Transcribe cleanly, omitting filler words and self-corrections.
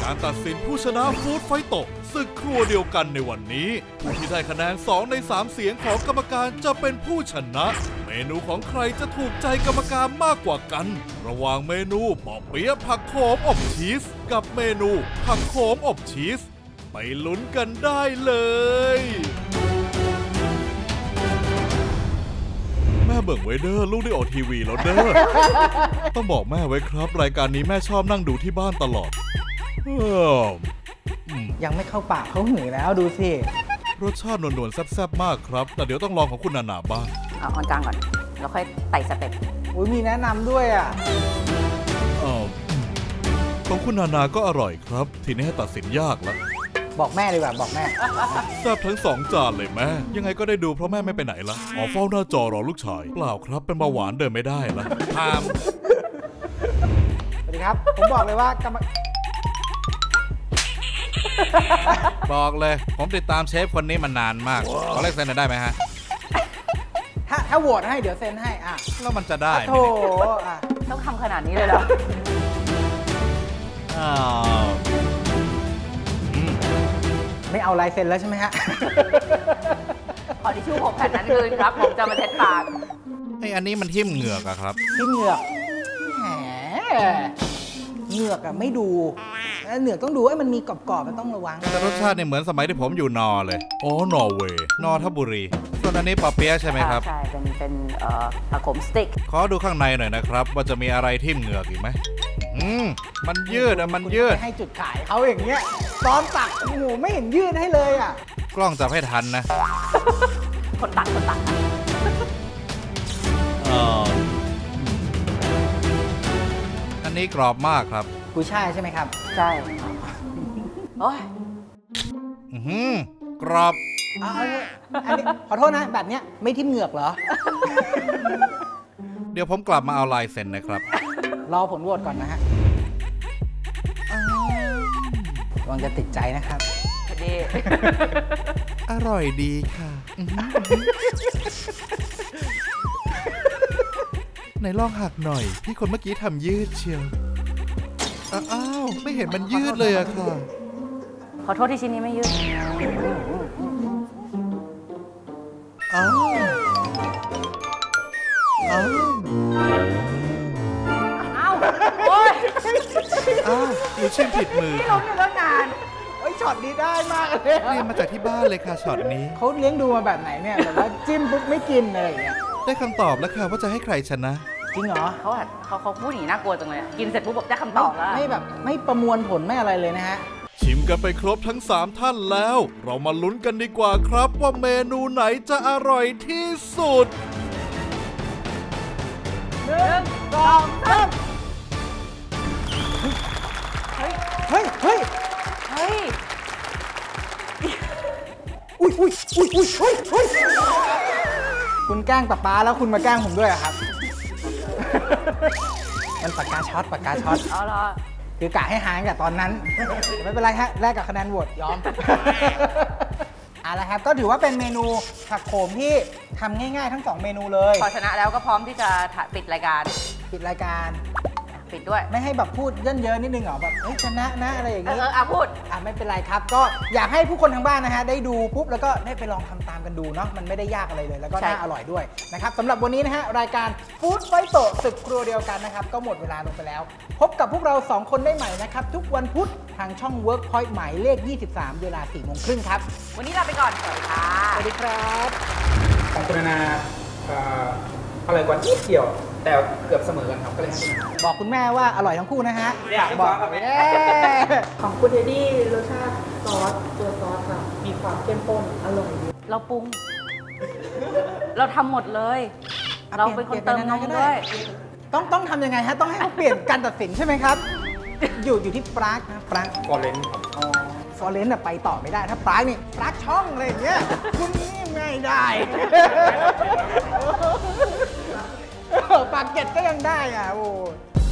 การตัดสินผู้ชนะฟู้ดไฟโตศึกครัวเดียวกันในวันนี้ผู้ที่ได้คะแนน2 ใน 3เสียงของกรรมการจะเป็นผู้ชนะเมนูของใครจะถูกใจกรรมการมากกว่ากันระหว่างเมนูปอเปี๊ยะผักโขมอบชีสกับเมนูผักโขมอบชีสไปลุ้นกันได้เลยแม่เบิ่งไว้เด้อลูกได้ออกทีวีแล้วเด้อต้องบอกแม่ไว้ครับรายการนี้แม่ชอบนั่งดูที่บ้านตลอดยังไม่เข้าปากเขาหือแล้วดูสิรสชาตินวลๆแซ่บๆมากครับแต่เดี๋ยวต้องลองของคุณนานาบ้างเอาออนกลางก่อนแล้วค่อยไต่สเต็ปอุ้ยมีแนะนำด้วยอ่ะของคุณนานาก็อร่อยครับทีนี้ให้ตัดสินยากแล้วบอกแม่เลยว่าบอกแม่แซ่บทั้ง2 จานเลยแม่ยังไงก็ได้ดูเพราะแม่ไม่ไปไหนละเฝ้าหน้าจอรอลูกชายเปล่าครับเป็นเบาหวานเดินไม่ได้ละพามสวัสดีครับผมบอกเลยว่ากรรมบอกเลยผมติดตามเชฟคนนี้มานานมากขอเลขเซ็นได้ไหมฮะถ้าโหวตให้เดี๋ยวเซ็นให้แล้วมันจะได้ไหมต้องทำขนาดนี้เลยเหรอไม่เอาลายเซ็นแล้วใช่ไหมฮะขอทิชชู่6 แผ่นนั้นคืนครับผมจะมาเช็ดปากอันนี้มันทิ่มเหงือกอะครับทิ่มเหงือกแหมเหงือกอะไม่ดูเหงือกต้องดูว่ามันมีกรอบๆมันต้องระวังแต่รสชาติเนี่ยเหมือนสมัยที่ผมอยู่นอเลยนอร์เวย์นอทบุรีส่วนอันนี้ปอเปี๊ยะใช่ไหมครับใช่เป็นผักโขมสติ๊กขอดูข้างในหน่อยนะครับว่าจะมีอะไรทิ่มเหงือกอีกไหมมันยืดมันยืดให้จุดขายเขาอย่างเงี้ยตอนตักโอ้โหไม่เห็นยืดให้เลยอ่ะกล้องจับให้ทันนะคนตักอันนี้กรอบมากครับกุยช่ายใช่ไหมครับใช่โอ้ยกรอบอันนี้ขอโทษนะแบบเนี้ยไม่ทิ่มเหงือกเหรอเดี๋ยวผมกลับมาเอาลายเซ็นนะครับรอผลโหวตก่อนนะฮะระวังจะติดใจนะครับดีอร่อยดีค่ะไหนลองหักหน่อยพี่คนเมื่อกี้ทำยืดเชียวอ้าวไม่เห็นมันยืดเลยอะค่ะขอโทษที่ชิ้นนี้ไม่ยืดอ้าวโอ๊ยหนูชิมผิดมือที่ล้มอยู่ตั้งนานช็อตนี้ได้มากเลยเรียนมาจากที่บ้านเลยค่ะช็อตนี้เขาเลี้ยงดูมาแบบไหนเนี่ยแบบว่าจิ้มปุ๊บไม่กินเลยอย่างเงี้ยได้คำตอบแล้วค่ะว่าจะให้ใครชนะจริงเหรอเขาพูดอย่างนี้น่ากลัวจังเลยกินเสร็จปุ๊บบอกได้คำตอบแล้วไม่ประมวลผลไม่อะไรเลยนะฮะชิมกันไปครบทั้ง3 ท่านแล้วเรามาลุ้นกันดีกว่าครับว่าเมนูไหนจะอร่อยที่สุด 1 2 3 เฮ้ยอุ้ยคุณแกล้งป๊าแล้วคุณมาแกล้งผมด้วยครับมันปากกาช็อตอ๋อเหรอคือกะให้หายกับตอนนั้นไม่เป็นไรฮะแลกกับคะแนนโหวตยอมอะไรครับก็ถือว่าเป็นเมนูผักโขมที่ทำง่ายๆทั้ง2เมนูเลยพอชนะแล้วก็พร้อมที่จะปิดรายการปิดด้วยไม่ให้แบบพูดเยอะๆนิดนึงเหรอแบบชนะนะอะไรอย่างนี้พูดไม่เป็นไรครับก็อยากให้ผู้คนทางบ้านนะฮะได้ดูปุ๊บแล้วก็ได้ไปลองทำตามกันดูเนาะมันไม่ได้ยากอะไรเลยแล้วก็น่าอร่อยด้วยนะครับสำหรับวันนี้นะฮะรายการฟู้ดไฟโตศึกครัวเดียวกันนะครับก็หมดเวลาลงไปแล้วพบกับพวกเรา2คนได้ใหม่นะครับทุกวันพุธทางช่อง Workpoint หมายเลข23เวลา 4:30 น.ครับวันนี้ลาไปก่อนสวัสดีค่ะสวัสดีครับของคุณนาอร่อยกว่านิดเดียวแต่เกือบเสมอกันครับก็เลยให้บอกคุณแม่ว่าอร่อยทั้งคู่นะฮะบอกของคุณเดดี้รสชาติตัวซอสค่ะมีความเข้มข้นอร่อยดีเราปรุงเราทำหมดเลยเราเป็นคนเติมนมด้วยต้องทำยังไงฮะต้องให้เขาเปลี่ยนการตัดสินใช่ไหมครับอยู่ที่ปรากนะปรากฟอเรนฟอเรนต์ไปต่อไม่ได้ถ้าปรากนี่ปรากช่องอะไรอย่างเงี้ยคุณนี่ไม่ได้ปากเก็ตก็ยังได้อ่ะโอ้